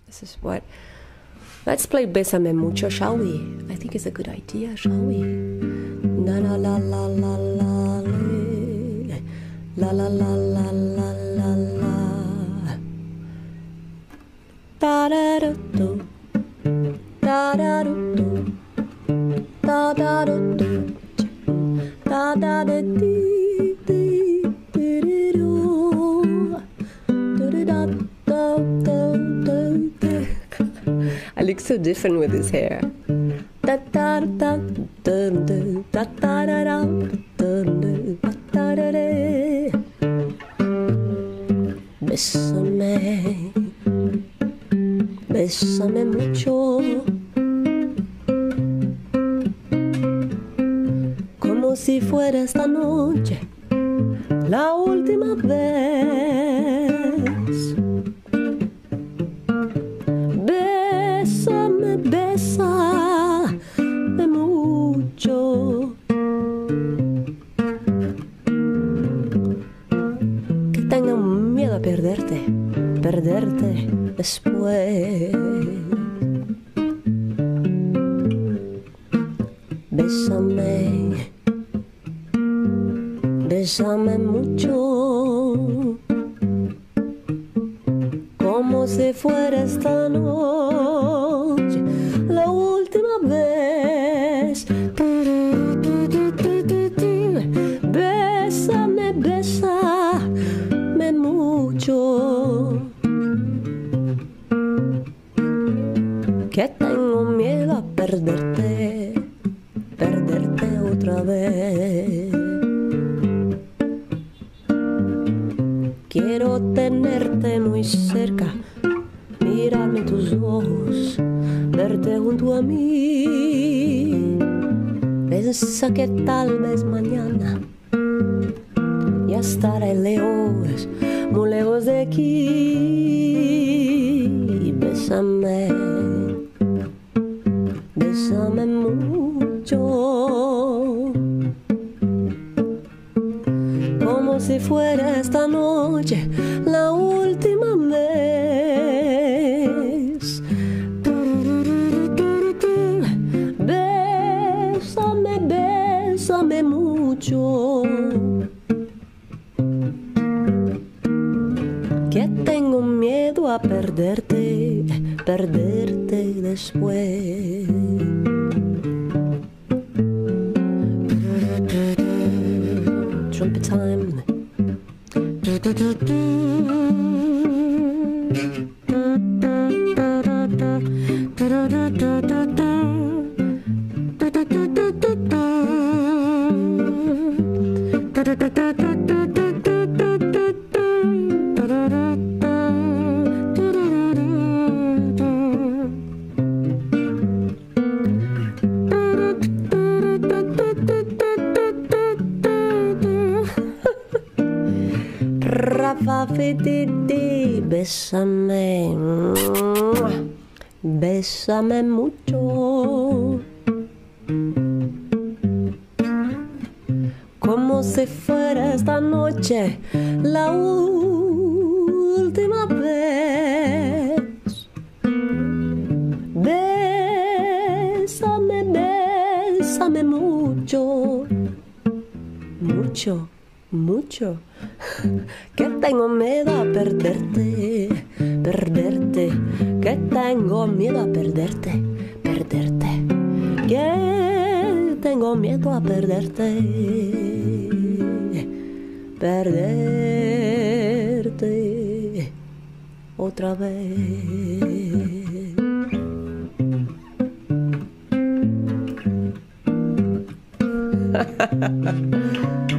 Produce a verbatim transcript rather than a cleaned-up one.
This is what. Let's play Besame Mucho, shall we? I think it's a good idea, shall we? La la la la la la la la la la la la la. Da da da do, da da da do, da da da do, da da da dee dee dee do, do da da da da. I look so different with this hair. Da da da da da da da da da da da da. Bésame, bésame mucho, como si fuera esta noche la última vez. Bésame, bésame mucho, que tenga miedo a perderte, perderte después. Bésame, bésame mucho, como si fuera esta noche la última vez. Bésame, bésame mucho, que tengo miedo a perderte, perderte otra vez. Quiero tenerte muy cerca, mirarme en tus ojos, verte junto a mí. Piensa que tal vez mañana ya estaré lejos, muy lejos de aquí. Bésame, bésame mucho, como si fuera esta noche la última vez. Bésame, bésame mucho, que tengo miedo a perderte, perderte después. Trumpet time. Bésame, bésame mucho, como si fuera esta noche la última vez. Bésame, bésame mucho, mucho, mucho, que tengo miedo a perderte, perderte, que tengo miedo a perderte, perderte, que tengo miedo a perderte, perderte otra vez.